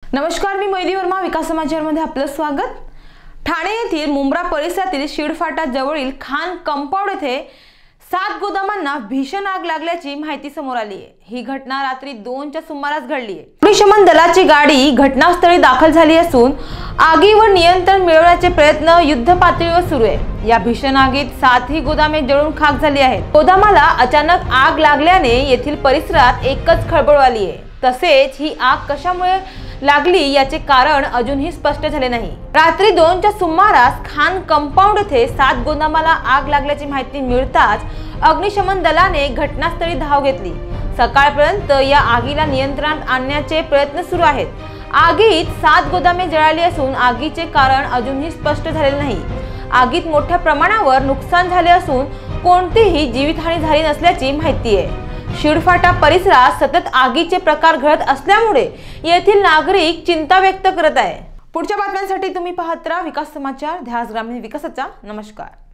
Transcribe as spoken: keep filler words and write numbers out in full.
नमस्कार, मी मैदी वर्मा, विकास समाचारमध्ये आपलं स्वागत। ठाणे येथील मुंब्रा परिसरातील शिडफाटा जवळील खान कंपाऊंड येथे सात गोदामांना भीषण आग लागल्याची माहिती समोर आली आहे। ही घटना रात्री दोनच्या सुमारास घडली आहे। अग्निशमन दलाची गाडी घटनास्थळी दाखल झाली असून आगीवर नियंत्रण मिळवण्याचे प्रयत्न युद्ध पातळीवर सुरू आहे। या भीषण आगीत सातही गोदामे जळून खाक झाली आहेत। गोदामाला अचानक आग लागल्याने येथील परिसरात एकच खळबळ आली आहे। तसेच ही आग कशामुळे लागली याचे कारण अजूनही स्पष्ट झाले नाही। रात्री दोनच्या सुमारास खान कंपाऊंड येथे सात गोदामाला आग लागल्याची माहिती मिळताच अग्निशमन दलाने घटनास्थळी धाव घेतली। सकाळपर्यंत या आगीला नियंत्रणात आणण्याचे प्रयत्न सुरू आहेत। आगीत सात गोदामे जळाली असून आगीचे कारण अजूनही स्पष्ट झालेले नाही। आगीत मोठ्या प्रमाणावर नुकसान झाले असून कोणतीही जीवितहानी झाली नसल्याची माहिती आहे। शिडफाटा परिसरात सतत आगीचे प्रकार घडत असल्यामुळे येथील नागरिक चिंता व्यक्त करत आहे। पुढच्या बातम्यांसाठी तुम्ही पाहत राहा विकास समाचार, ध्यास ग्रामीण विकासाचा। नमस्कार।